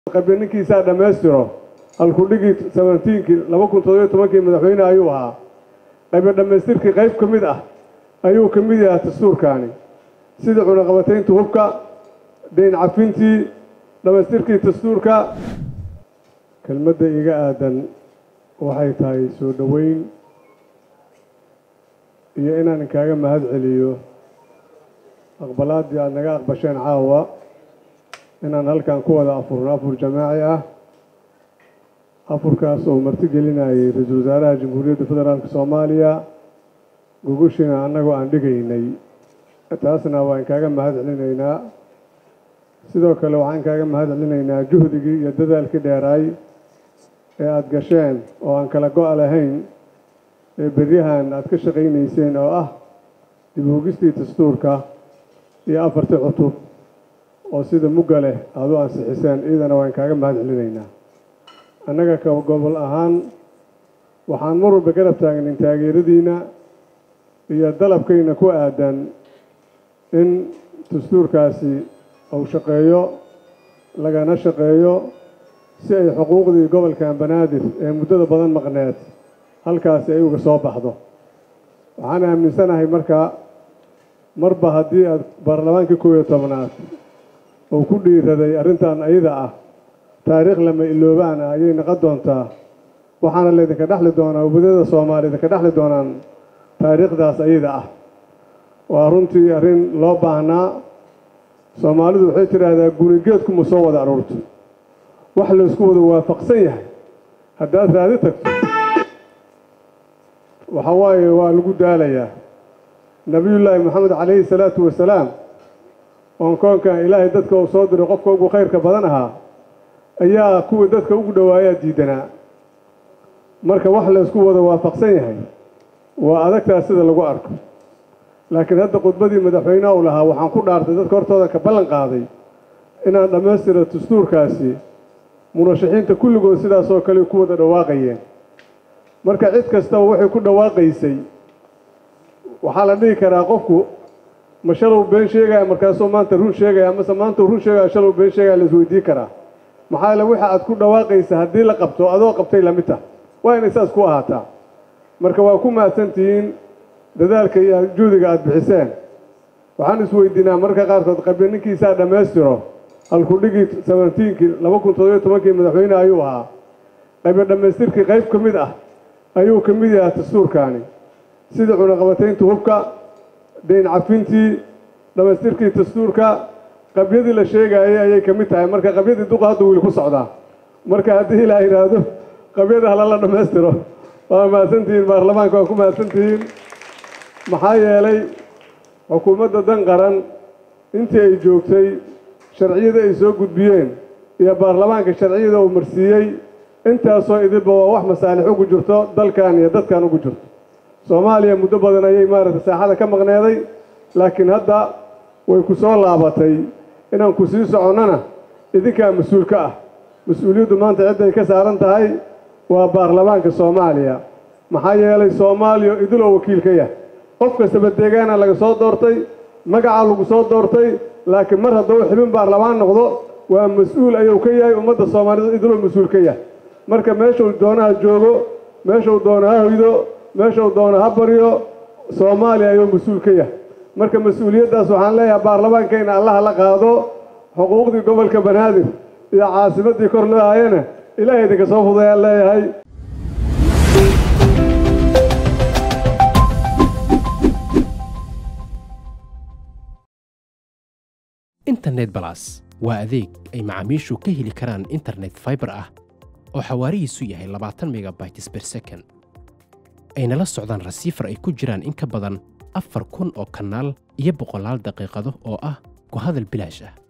qabiilkiisa dhamaystiro halkudhigi 17 madaxweyne ayuu ahaa qayb dhamaystirkii qayb kamid ah ayuu kamid yahay dastuurkaani sida cunaqabataynta hubka deyn cafintii dhamaystirkii dastuurka kelmadda iga aadan waxay tahay soo dhaweyn iyo inaan kaaga mahad celiyo aqbalaadii aad naga aqbasheen caawa inaan halkan ku wada afur jamaaci ah afurkaas oo marti gelinayay ra'iisul wasaaraha jamhuuriyadda federaalka Soomaaliya gogoshiina anagoo aan dhigaynay taasna waan kaaga mahad celinaynaa sidoo kale waxaan kaaga mahad celinaynaa juhdigii iyo dadaalkii dheeray ee aad gasheen oo aan kala go'al lahayn ee bariyahan aad ka shaqaynayseen oo ah dib u eegista dastuurka iyo afartii cutub oo sida mugale aad u ansixiseen idana waan kaaga mahad celinaynaa annaga ka gobol ahaan waxaan mar walba garab taagnayn taageeradiina iyo dalabkayna ku aadan in dastuurkaasi uu shaqeeyo lagana shaqeeyo si ay xuquuqdii gobolka Banaadir ee muddada badan maqneed halkaas ay uga soo baxdo waxaan aaminsanahay marba haddii aad baarlamaanka 11aad oo ku dhiiraday arrintan ayada ah taariikh lama iloobaan ayay noqon doontaa waxaana leedinka dhaxli doonaa ubadada Soomaalida ka dhaxli doonaan taariikhdaas ayada ah waa runtii arrin loo baahnaa Soomaalidu waxay tiraahdaa gurigeedku ma soo wada aroorto wax la isku wada waafaqsan yahay haddaad raadi tagto waxa waaye waa lagu daalayaa nabiyullaahi maxamed calayhi salaatu wasalaam oo koonka ilaahay dadka uu soo diray qofka ugu khayrka badan ahaa ayaa kuwa dadka ugu dhawaaya diidanaa marka wax la isku wada waafaqsan yahay waa adagtaa sida lagu arko laakiin hadda khudbadii madaxweynaha uu lahaa waxaan ku dhaartay dadka hortooda ka ballan qaaday inaan dhamaystiro dastuurkaasi murashaxiinta kulligood sidaas oo kale ku wada dhawaaqayeen marka cid kasta waxay ku dhawaaqaysay waxa la dhigi karaa qofku ma shalow been sheegaya markaasoo maanta run sheegaya ama maanta run sheegaya shalow been sheegaya la isweydiin karaa maxaa la waxa aad ku dhawaaqaysa haddii la qabto adoo qabtay la mid ah waa inay saas ku ahaataa marka waa ku mahadsantihiin dadaalka iyo juhdiga aad bixiseen waxaan isweydiinaa marka qaarkood qabiilkiisa dhamaystiro halkudhigi 17 madaxweyne ayuu ahaa qayb dhamaystirkii qayb kamid ah ayuu kamid yahay dastuurkaani sida cunaqabataynta hubka deyn cafintii dhamaystirkii dastuurka qabyadii la sheegayay ayay kamid tahay marka qabyadii duqa hadda wiil ku socdaa marka haddii la yiraahdo qabyada la dhamaystiro waa mahadsantihiin baarlamaanka waa ku mahadsantihiin maxaa yeelay xukuumadda dan qaran intii ay joogtay sharciyada ay soo gudbiyeen iyo baarlamaanka sharciyada uu marsiiyay intaasoo idinba waa wax masaalix ugu jirto dalkan iyo dadkan ugu jirto Soomaaliya muddo badan ayay maaragtay saaxada ka maqneeday laakiin hadda way ku soo laabatay inaan ku sii soconana idinka mas'uul ka ah mas'uuliyaddu maanta cid ay ka saaran tahay waa baarlamaanka Soomaaliya maxaa yeelay Soomaaliya idil oo wakiil ka yahay qof kasta deegaana laga soo doortay magaca lagu soo doortay laakiin mar hadduu xubin baarlamaan noqdo waa mas'uul ayuu ka yahay ummadda Soomaalida idil oo mas'uul ka yahay marka meesha uu doonaha joogo meesha uu doonaha hoydo meesha uu doonaha bariyo Soomaaliya ayuu mas'uul ka yahay marka mas'uuliyadaas waxaan leeyahay baarlamaankeena Allah la qaado xuquuqdii gobolka Banaadir iyo caasimadii kor loo hayana ilaahay idinka soo fududeeyaa leeyahay internet plus waa adeeg ay macaamiishu ka heli karaan internet fiber ah oo xawaarihiisu yahay 20 megabytes per second ayna la socdaan rasiifar ay ku jiraan in ka badan 4,000 oo kanaal iyo 100 daqiiqado oo ah ku hadal bilaash ah